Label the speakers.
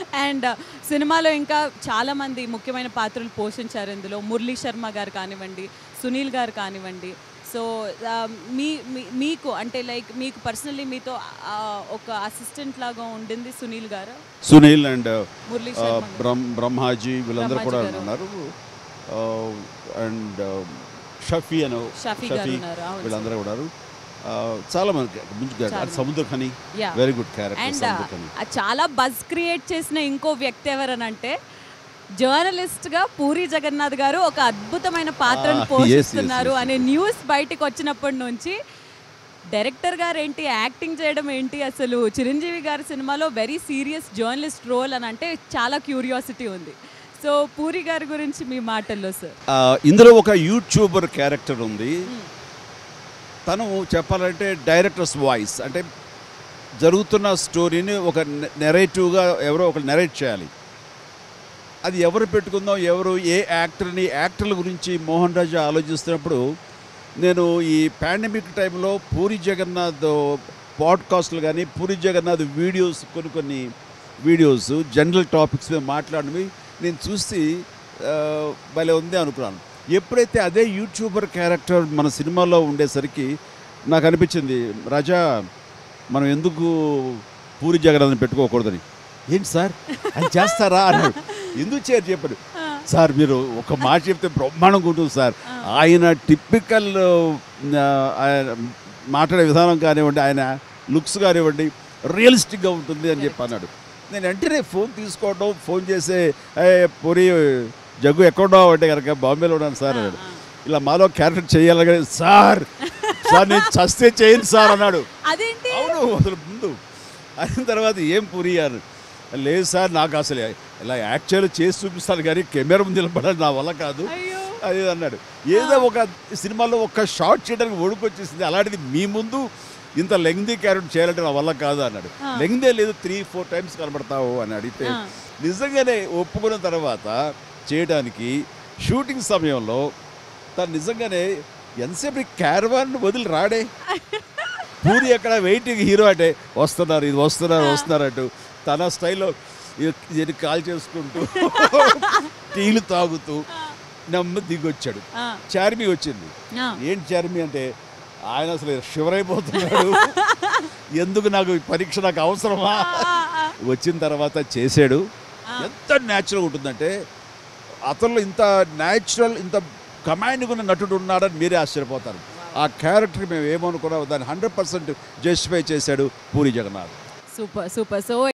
Speaker 1: And సినిమాలో ఇంకా చాలామంది ముఖ్యమైన పాత్రలు పోషించారు ఇందులో. మురళీ శర్మ గారు కానివ్వండి, సునీల్ గారు కానివ్వండి. సో మీకు అంటే లైక్ మీకు పర్సనల్లీ మీతో ఒక అసిస్టెంట్ లాగా ఉండింది సునీల్ గారు.
Speaker 2: సునీల్ అండ్
Speaker 1: మురళీ శర్మ,
Speaker 2: బ్రహ్మాజీ వీళ్ళందరూ కూడా ఉన్నారు. అండ్ షఫీ వీళ్ళందరూ ఉన్నారు. చాలా మంది Samuthirakani, very good character.
Speaker 1: And చాలా బజ్ క్రియేట్ చేసిన ఇంకో వ్యక్తి ఎవరనంటే జర్నలిస్ట్గా పూరి జగన్నాథ్ గారు ఒక అద్భుతమైన పాత్రను పోషిస్తున్నారు అనే న్యూస్ బయటకు వచ్చినప్పటి నుంచి డైరెక్టర్ గారు ఏంటి, యాక్టింగ్ చేయడం ఏంటి, అసలు చిరంజీవి గారి సినిమాలో వెరీ సీరియస్ జర్నలిస్ట్ రోల్ అని అంటే చాలా క్యూరియాసిటీ ఉంది. సో పూరి గారి గురించి మీ మాటల్లో సార్.
Speaker 2: ఇందులో ఒక యూట్యూబర్ క్యారెక్టర్ ఉంది. తను చెప్పాలంటే డైరెక్టర్స్ వాయిస్, అంటే జరుగుతున్న స్టోరీని ఒక నెరేటివ్గా ఎవరో ఒక నెరేట్ చేయాలి. అది ఎవరు పెట్టుకుందాం, ఎవరు ఏ యాక్టర్ల గురించి మోహన్ రాజా ఆలోచిస్తున్నప్పుడు నేను ఈ పాండమిక్ టైంలో పూరి జగన్నాథ్ పాడ్కాస్ట్లు కానీ పూరి జగన్నాథ్ వీడియోస్ కొన్ని వీడియోస్ జనరల్ టాపిక్స్ మీద మాట్లాడినవి నేను చూసి భలే ఉంది అనుకున్నాను. ఎప్పుడైతే అదే యూట్యూబర్ క్యారెక్టర్ మన సినిమాలో ఉండేసరికి నాకు అనిపించింది, రాజా మనం ఎందుకు పూరి జగన్నాథ్ని పెట్టుకోకూడదని. ఏంటి సార్ ఆయన చేస్తారా అన్నాడు. ఎందుకు చేయరు చెప్పాడు. సార్ మీరు ఒక మాట చెప్తే బ్రహ్మాండంగా ఉంటుంది సార్, ఆయన టిపికల్ మాట్లాడే విధానం కానివ్వండి, ఆయన లుక్స్ కానివ్వండి రియలిస్టిక్గా ఉంటుంది అని చెప్పి అన్నాడు. నేను వెంటనే ఫోన్ తీసుకోవడం, ఫోన్ చేసే పూరి జగ్గు ఎక్కడున్నావు అంటే కనుక బాంబేలో ఉన్నాను సార్ అన్నాడు. ఇలా మాలో క్యారెక్టర్ చేయాలని, సార్ నేను చస్తే చేయను సార్ అన్నాడు. అవును అసలు ముందు అయిన తర్వాత ఏం పూరి అని, లేదు సార్ నాకు అసలు ఇలా యాక్చువల్ చేసి చూపిస్తాను కానీ కెమెరా ముందు నిలబడాలి నా వల్ల కాదు అది అన్నాడు. ఏదో ఒక సినిమాలో ఒక షార్ట్ చేయడానికి ఒడుకొచ్చేసింది, అలాంటిది మీ ముందు ఇంత లెంగ్దీ క్యారెక్టర్ చేయాలంటే నా వల్ల కాదు అన్నాడు. లెంగ్దే లేదు, 3-4 టైమ్స్ కనబడతావు అని అడిగితే నిజంగానే ఒప్పుకున్న తర్వాత చేయడానికి షూటింగ్ సమయంలో తను నిజంగానే ఎంతసేపు క్యారవాన్ వదిలి రాడే. పూరి అక్కడ వెయిటింగ్ హీరో అంటే వస్తున్నారు అంటూ తన స్టైల్లో ఇది కాల్ చేసుకుంటూ టీలు తాగుతూ నెమ్మది దిగొచ్చాడు. చార్మి వచ్చింది. ఏంటి చార్మి అంటే ఆయన అసలు షివర్ అయిపోతున్నాడు, ఎందుకు నాకు పరీక్ష నాకు అవసరమా. వచ్చిన తర్వాత చేసాడు. ఎంత న్యాచురల్ ఉంటుందంటే అతనిలో ఇంత న్యాచురల్ ఇంత కమాండ్గా ఉన్న నటుడు ఉన్నాడని మీరే ఆశ్చర్యపోతారు. ఆ క్యారెక్టర్ మేము ఏమనుకున్నామో దాన్ని 100% జస్టిఫై చేశాడు పూరి జగన్నాథ్.
Speaker 1: సూపర్. సో